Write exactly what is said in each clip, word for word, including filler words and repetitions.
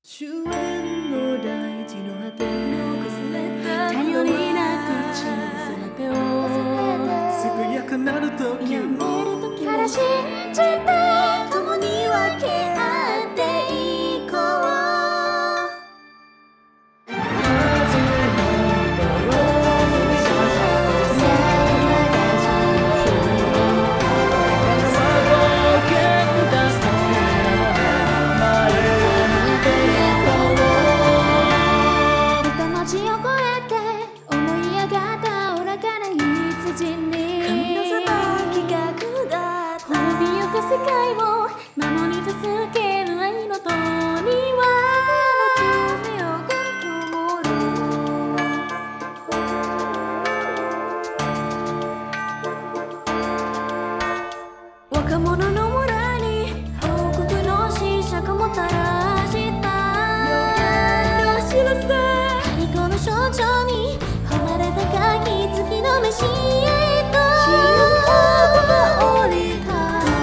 終焉の大地の果て頼りなく小さな手を健やかなる時やめる時から信じて共に分け合っていこう世界を守り続ける愛の塔には爪をが灯る若者の村に王国の使者がもたらした知らせ張り子の象徴に誉れ高き月の召しへと降りた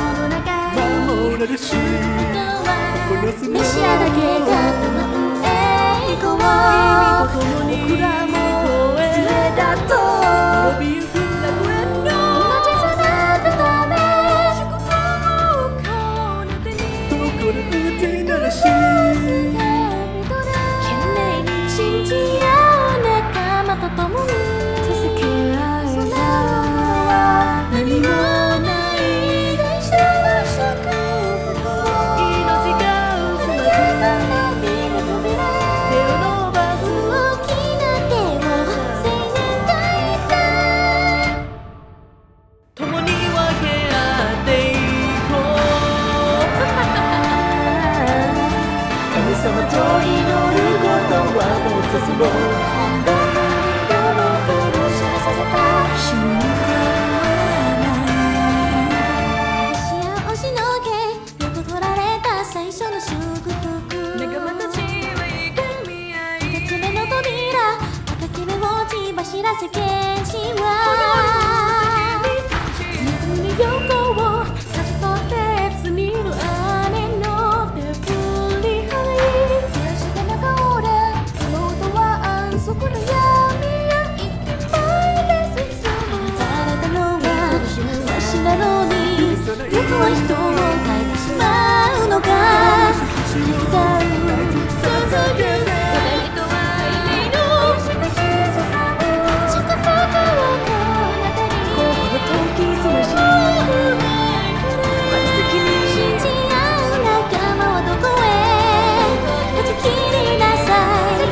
メシアだけがたまう栄光を僕らも連れだと命さなくため祝福をこの手にどこで歌いならし懸命に信じ合う仲間と共に助け合えた何もない最初の祝福そのと祈ることはもう進もう何度も何度も殺しさせた瞬間し合をしのけよく取られた最初の祝福仲間たちは怒み合い二つ目の扉赤き目を血走らせ剣士は水に横を差し取って罪の姉の手振りそこの闇やいっぱいで進む打たれたのはわしなのに欲は人を変えてしまうのか歌う捧げる人はいないの祝福はこなたに心ときそのし好きに信じ合う仲間はどこへ断ち切りなさい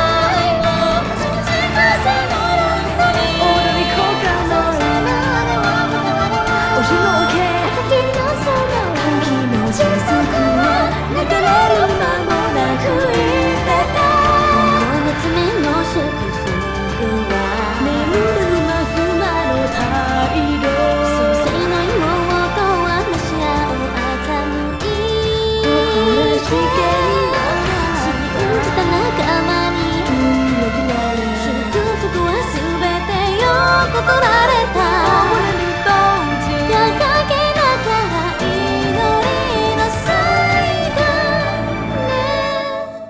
取られた掲げながら祈りの祭壇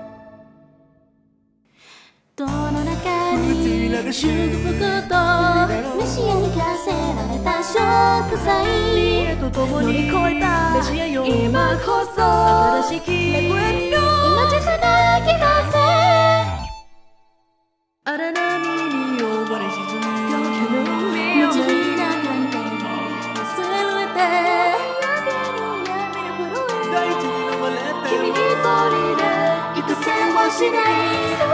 どの中に祝福とメシアに課せられた食材乗り越えたメシアよ今こそ新しき命さなきなせ荒波に溺れ沈む君一人で行くせはしない